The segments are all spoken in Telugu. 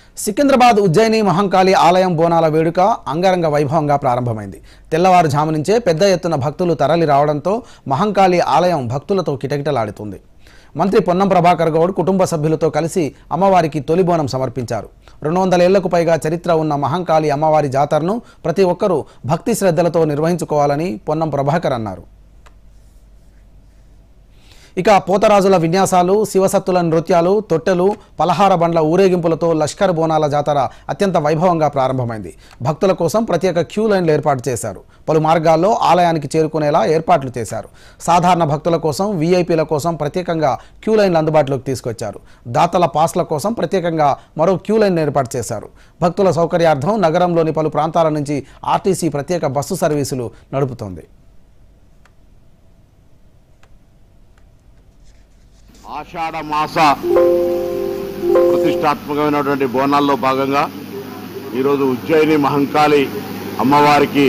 సికింద్రాబాద్ ఉజ్జయిని మహంకాళి ఆలయం బోనాల వేడుక అంగరంగ వైభవంగా ప్రారంభమైంది. తెల్లవారుజాము నుంచే పెద్ద ఎత్తున భక్తులు తరలి రావడంతో మహంకాళి ఆలయం భక్తులతో కిటకిటలాడుతుంది. మంత్రి పొన్నం ప్రభాకర్ గౌడ్ కుటుంబ సభ్యులతో కలిసి అమ్మవారికి తొలి బోనం సమర్పించారు. 200 ఏళ్లకు పైగా చరిత్ర ఉన్న మహంకాళి అమ్మవారి జాతరను ప్రతి ఒక్కరూ భక్తి శ్రద్ధలతో నిర్వహించుకోవాలని పొన్నం ప్రభాకర్ అన్నారు. ఇక పోతరాజుల విన్యాసాలు, శివసత్తుల నృత్యాలు, తొట్టెలు, పలహార బండ్ల ఊరేగింపులతో లష్కర్ బోనాల జాతర అత్యంత వైభవంగా ప్రారంభమైంది. భక్తుల కోసం ప్రత్యేక క్యూ లైన్లు ఏర్పాటు చేశారు. పలు మార్గాల్లో ఆలయానికి చేరుకునేలా ఏర్పాట్లు చేశారు. సాధారణ భక్తుల కోసం, వీఐపీల కోసం ప్రత్యేకంగా క్యూ లైన్లు అందుబాటులోకి తీసుకొచ్చారు. దాతల పాస్ల కోసం ప్రత్యేకంగా మరో క్యూ లైన్ ఏర్పాటు చేశారు. భక్తుల సౌకర్యార్థం నగరంలోని పలు ప్రాంతాల నుంచి ఆర్టీసీ ప్రత్యేక బస్సు సర్వీసులు నడుపుతోంది. ఆషాఢ మాస ప్రతిష్టాత్మకమైనటువంటి బోనాల్లో భాగంగా ఈరోజు ఉజ్జయిని మహంకాళి అమ్మవారికి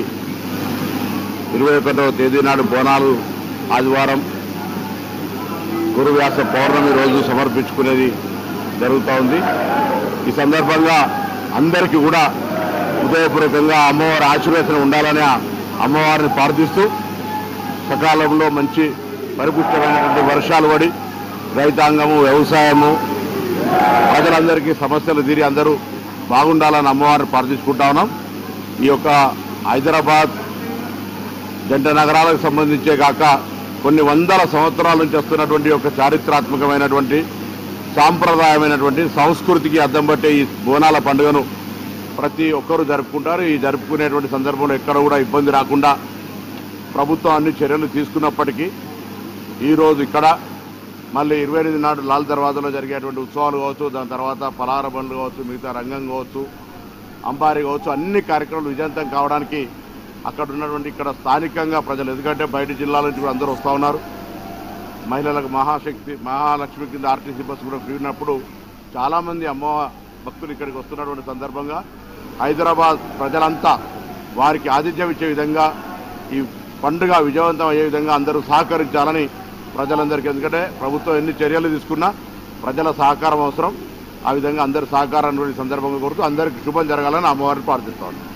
21వ తేదీ నాడు బోనాలు ఆదివారం గురువ్యాస పౌర్ణమి రోజు సమర్పించుకునేది జరుగుతూ ఉంది. ఈ సందర్భంగా అందరికీ కూడా హృదయపూర్వకంగా అమ్మవారి ఆశీర్వచనం ఉండాలని అమ్మవారిని ప్రార్థిస్తూ సకాలంలో మంచి పరిపుష్టమైనటువంటి వర్షాలు పడి రైతాంగము, వ్యవసాయము, ప్రజలందరికీ సమస్యలు తీరి అందరూ బాగుండాలని అమ్మవారిని ప్రార్థించుకుంటా ఉన్నాం. ఈ యొక్క హైదరాబాద్ జంట నగరాలకు సంబంధించే కాక కొన్ని వందల సంవత్సరాల నుంచి వస్తున్నటువంటి ఒక చారిత్రాత్మకమైనటువంటి సాంప్రదాయమైనటువంటి సంస్కృతికి అద్దం పట్టే ఈ బోనాల పండుగను ప్రతి ఒక్కరూ జరుపుకుంటారు. ఈ జరుపుకునేటువంటి సందర్భంలో ఎక్కడ కూడా ఇబ్బంది రాకుండా ప్రభుత్వం అన్ని చర్యలు తీసుకున్నప్పటికీ ఈరోజు ఇక్కడ మళ్ళీ 28 నాడు లాల్ దర్వాజాలో జరిగేటువంటి ఉత్సవాలు కావచ్చు, దాని తర్వాత పలహార బండ్లు కావచ్చు, మిగతా రంగం కావచ్చు, అంబారీ కావచ్చు, అన్ని కార్యక్రమాలు విజయవంతం కావడానికి అక్కడ ఉన్నటువంటి ఇక్కడ స్థానికంగా ప్రజలు, ఎందుకంటే బయట జిల్లాల నుంచి కూడా అందరూ వస్తూ ఉన్నారు. మహిళలకు మహాలక్ష్మి కింద ఆర్టీసీ బస్సు కూడా ఫ్రీ ఉన్నప్పుడు చాలామంది భక్తులు ఇక్కడికి వస్తున్నటువంటి సందర్భంగా హైదరాబాద్ ప్రజలంతా వారికి ఆతిథ్యం ఇచ్చే విధంగా ఈ పండుగ విజయవంతం అయ్యే విధంగా అందరూ సహకరించాలని ప్రజలందరికీ, ఎందుకంటే ప్రభుత్వం ఎన్ని చర్యలు తీసుకున్నా ప్రజల సహకారం అవసరం. ఆ విధంగా అందరి సహకారాన్ని సందర్భంగా కోరుతూ అందరికీ శుభం జరగాలని అమ్మవారిని ప్రార్థిస్తాను.